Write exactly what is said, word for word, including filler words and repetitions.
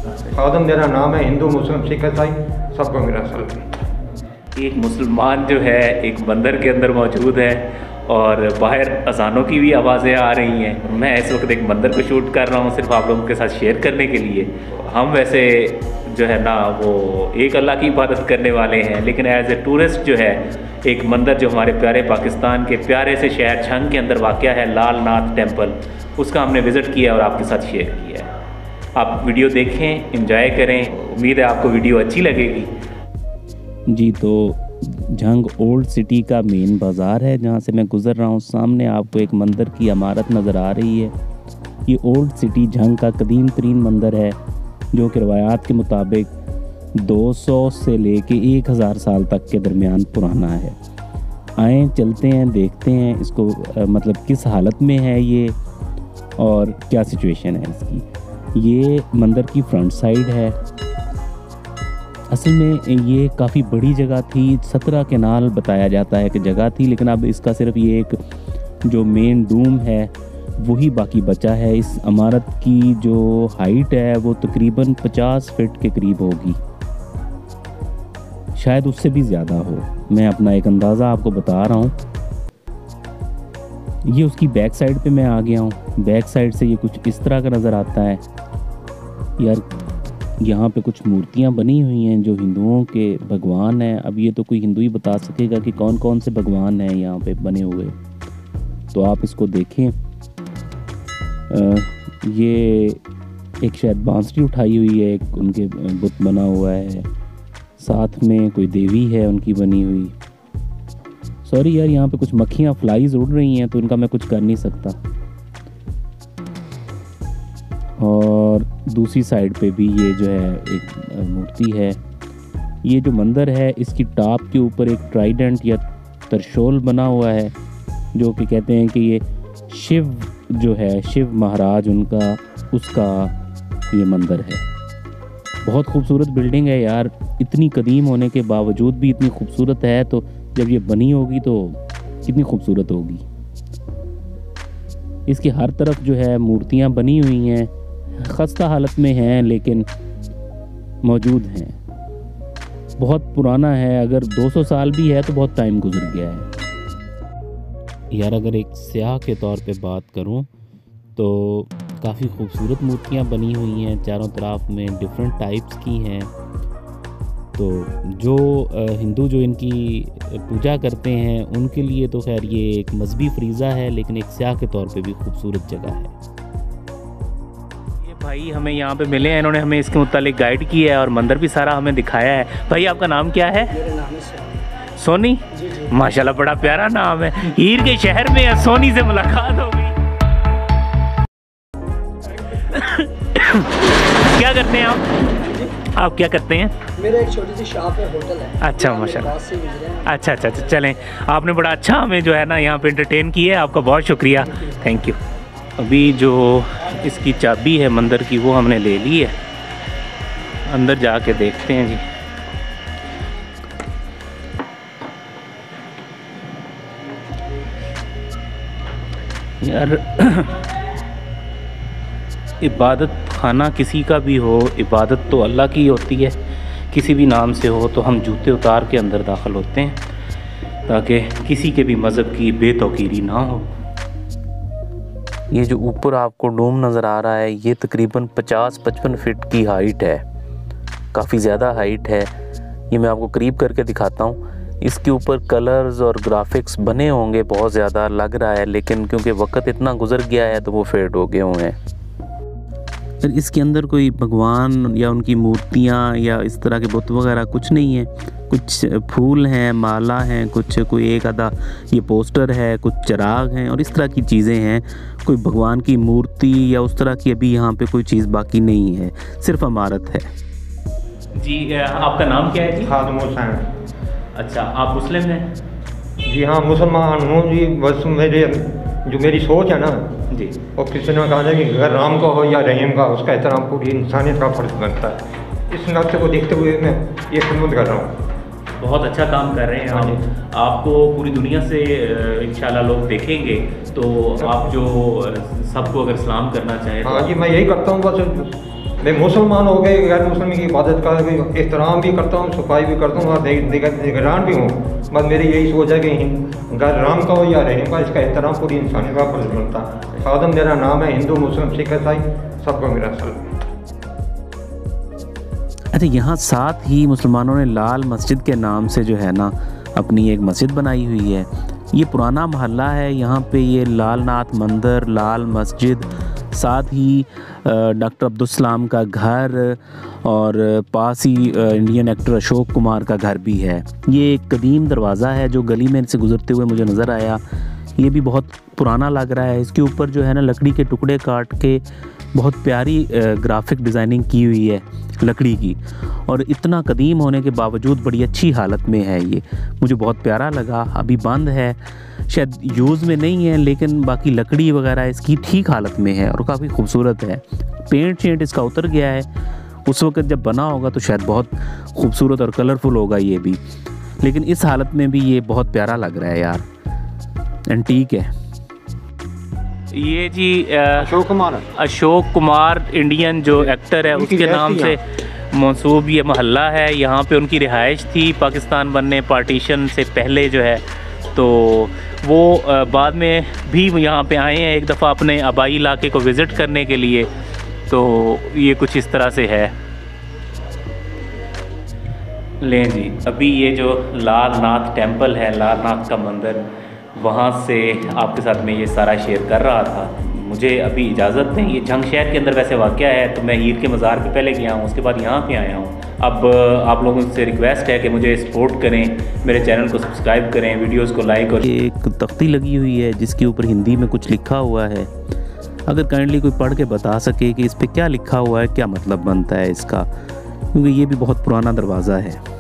खादम मेरा नाम है, हिंदू मुस्लिम सिख ईसाई सबको मेरा सलाम। एक मुसलमान जो है एक मंदिर के अंदर मौजूद है और बाहर अजानों की भी आवाज़ें आ रही हैं। मैं इस वक्त एक मंदिर को शूट कर रहा हूँ सिर्फ आप लोगों के साथ शेयर करने के लिए। हम वैसे जो है ना वो एक अल्लाह की इबादत करने वाले हैं, लेकिन एज ए टूरिस्ट जो है एक मंदिर जो हमारे प्यारे पाकिस्तान के प्यारे से शहर छंग के अंदर वाक़या है, लाल नाथ टेम्पल, उसका हमने विज़िट किया और आपके साथ शेयर किया है। आप वीडियो देखें, एंजॉय करें, उम्मीद है आपको वीडियो अच्छी लगेगी। जी, तो झंग ओल्ड सिटी का मेन बाज़ार है जहाँ से मैं गुज़र रहा हूँ। सामने आपको एक मंदिर की इमारत नज़र आ रही है। ये ओल्ड सिटी झंग का कदीम तरीन मंदिर है जो कि रवायात के मुताबिक दो सौ से लेके एक हज़ार साल तक के दरमियान पुराना है। आए चलते हैं, देखते हैं इसको आ, मतलब किस हालत में है ये और क्या सिचुएशन है इसकी। ये मंदिर की फ्रंट साइड है। असल में ये काफ़ी बड़ी जगह थी, सत्रह केनाल बताया जाता है कि जगह थी, लेकिन अब इसका सिर्फ ये एक जो मेन डूम है वही बाकी बचा है। इस इमारत की जो हाइट है वो तकरीबन पचास फीट के करीब होगी, शायद उससे भी ज़्यादा हो। मैं अपना एक अंदाज़ा आपको बता रहा हूँ। ये उसकी बैक साइड पे मैं आ गया हूँ। बैक साइड से ये कुछ इस तरह का नज़र आता है। यार यहाँ पे कुछ मूर्तियाँ बनी हुई हैं जो हिंदुओं के भगवान हैं। अब ये तो कोई हिंदू ही बता सकेगा कि कौन कौन से भगवान हैं यहाँ पे बने हुए, तो आप इसको देखें। आ, ये एक शायद बांसुरी उठाई हुई है, एक उनके बुत बना हुआ है, साथ में कोई देवी है उनकी बनी हुई। सॉरी यार, यहाँ पे कुछ मक्खियाँ फ्लाइज उड़ रही हैं तो इनका मैं कुछ कर नहीं सकता। और दूसरी साइड पे भी ये जो है एक मूर्ति है। ये जो मंदिर है इसकी टॉप के ऊपर एक ट्राइडेंट या त्रिशूल बना हुआ है जो कि कहते हैं कि ये शिव जो है, शिव महाराज उनका, उसका ये मंदिर है। बहुत खूबसूरत बिल्डिंग है यार, इतनी कदीम होने के बावजूद भी इतनी खूबसूरत है, तो जब ये बनी होगी तो कितनी खूबसूरत होगी। इसकी हर तरफ जो है मूर्तियाँ बनी हुई हैं, खस्ता हालत में हैं लेकिन मौजूद हैं। बहुत पुराना है, अगर दो सौ साल भी है तो बहुत टाइम गुजर गया है यार। अगर एक सयाह के तौर पे बात करूं तो काफ़ी खूबसूरत मूर्तियां बनी हुई हैं चारों तरफ में, डिफरेंट टाइप्स की हैं। तो जो हिंदू जो इनकी पूजा करते हैं उनके लिए तो खैर ये एक मजहबी फरीज़ा है, लेकिन एक सयाह के तौर पे भी खूबसूरत जगह है। ये भाई हमें यहाँ पे मिले हैं, इन्होंने हमें इसके मुतालिक गाइड किया है और मंदिर भी सारा हमें दिखाया है। भाई आपका नाम क्या है? मेरा नाम है सोनी। जी जी। माशाल्लाह बड़ा प्यारा नाम है। हीर के शहर में है, सोनी से मुलाकात हो गई। क्या करते हैं आप? आप क्या करते हैं? मेरा एक छोटी सी शॉप है, होटल है। अच्छा माशाल्लाह। अच्छा अच्छा अच्छा चलें, आपने बड़ा अच्छा हमें जो है ना यहाँ पे एंटरटेन किया है, आपका बहुत शुक्रिया, थैंक यू। अभी जो इसकी चाबी है मंदिर की वो हमने ले ली है, अंदर जाके देखते हैं जी। यार इबादत खाना किसी का भी हो, इबादत तो अल्लाह की होती है, किसी भी नाम से हो। तो हम जूते उतार के अंदर दाखिल होते हैं ताकि किसी के भी मज़हब की बेतौकीरी ना हो। ये जो ऊपर आपको डोम नज़र आ रहा है ये तकरीबन पचास पचपन फीट की हाइट है, काफ़ी ज़्यादा हाइट है। ये मैं आपको करीब करके दिखाता हूँ। इसके ऊपर कलर्स और ग्राफिक्स बने होंगे, बहुत ज़्यादा लग रहा है, लेकिन क्योंकि वक्त इतना गुजर गया है तो वो फेड हो गए हुए हैं। फिर इसके अंदर कोई भगवान या उनकी मूर्तियाँ या इस तरह के बुत वगैरह कुछ नहीं है। कुछ फूल हैं, माला हैं, कुछ कोई एक आधा ये पोस्टर है, कुछ चिराग हैं और इस तरह की चीज़ें हैं। कोई भगवान की मूर्ति या उस तरह की अभी यहाँ पे कोई चीज़ बाकी नहीं है, सिर्फ इमारत है। जी आपका नाम क्या है जी? खादम हुसैन। अच्छा, आप मुस्लिम हैं? जी हाँ, मुसलमान हूँ जी। बस मेरे जो मेरी सोच है ना जी, और किसी ने कहा था कि अगर राम का हो या रहीम का, उसका एहतराम पूरी इंसानियत का फ़र्ज बनता है। इस नक्शे को देखते हुए मैं ये खिदमत कर रहा हूँ। बहुत अच्छा काम कर रहे हैं आप। आपको पूरी दुनिया से इंशाल्लाह लोग देखेंगे, तो आप जो सबको अगर सलाम करना चाहें हाँ तो जी, मैं यही करता हूँ। बस मैं मुसलमान हो गए, गैर मुस्लिम की इबादत का एहतराम भी करता हूँ, सफाई भी करता हूँ और निगरान भी हूँ। बस मेरी यही सोच है कि घर राम का हो या रहीम का, इसका एहतराम पूरी इंसानियत का फर्ज बनता है। खादम मेरा नाम है, हिंदू मुस्लिम सिख ईसाई सबको मेरा सलाम। अच्छा, यहाँ साथ ही मुसलमानों ने लाल मस्जिद के नाम से जो है ना अपनी एक मस्जिद बनाई हुई है। ये पुराना मोहल्ला है, यहाँ पे ये लाल नाथ मंदिर, लाल मस्जिद, साथ ही डॉक्टर अब्दुल सलाम का घर और पास ही इंडियन एक्टर अशोक कुमार का घर भी है। ये एक कदीम दरवाज़ा है जो गली में से गुज़रते हुए मुझे नज़र आया। ये भी बहुत पुराना लग रहा है। इसके ऊपर जो है ना लकड़ी के टुकड़े काट के बहुत प्यारी ग्राफिक डिज़ाइनिंग की हुई है लकड़ी की, और इतना कदीम होने के बावजूद बड़ी अच्छी हालत में है। ये मुझे बहुत प्यारा लगा। अभी बंद है, शायद यूज़ में नहीं है, लेकिन बाकी लकड़ी वगैरह इसकी ठीक हालत में है और काफ़ी खूबसूरत है। पेंट शेंट इसका उतर गया है, उस वक्त जब बना होगा तो शायद बहुत खूबसूरत और कलरफुल होगा ये भी, लेकिन इस हालत में भी ये बहुत प्यारा लग रहा है यार, एंटीक है। ये जी अशोक कुमार अशोक कुमार इंडियन जो एक्टर है उसके नाम से मंसूब ये मोहल्ला है। यहाँ पे उनकी रिहाइश थी पाकिस्तान बनने पार्टीशन से पहले जो है, तो वो बाद में भी यहाँ पे आए हैं एक दफ़ा अपने आबाई इलाके को विज़िट करने के लिए। तो ये कुछ इस तरह से है। लें जी, अभी ये जो लाल नाथ टेम्पल है, लाल नाथ का मंदिर, वहाँ से आपके साथ में ये सारा शेयर कर रहा था। मुझे अभी इजाज़त दें, ये जंग शहर के अंदर वैसे वाक़या है, तो मैं हीर के मज़ार पे पहले गया हूँ, उसके बाद यहाँ पे आया हूँ। अब आप लोगों से रिक्वेस्ट है कि मुझे सपोर्ट करें, मेरे चैनल को सब्सक्राइब करें, वीडियोस को लाइक और एक तख्ती लगी हुई है जिसके ऊपर हिंदी में कुछ लिखा हुआ है। अगर काइंडली कोई पढ़ के बता सके कि इस पर क्या लिखा हुआ है, क्या मतलब बनता है इसका, क्योंकि ये भी बहुत पुराना दरवाज़ा है।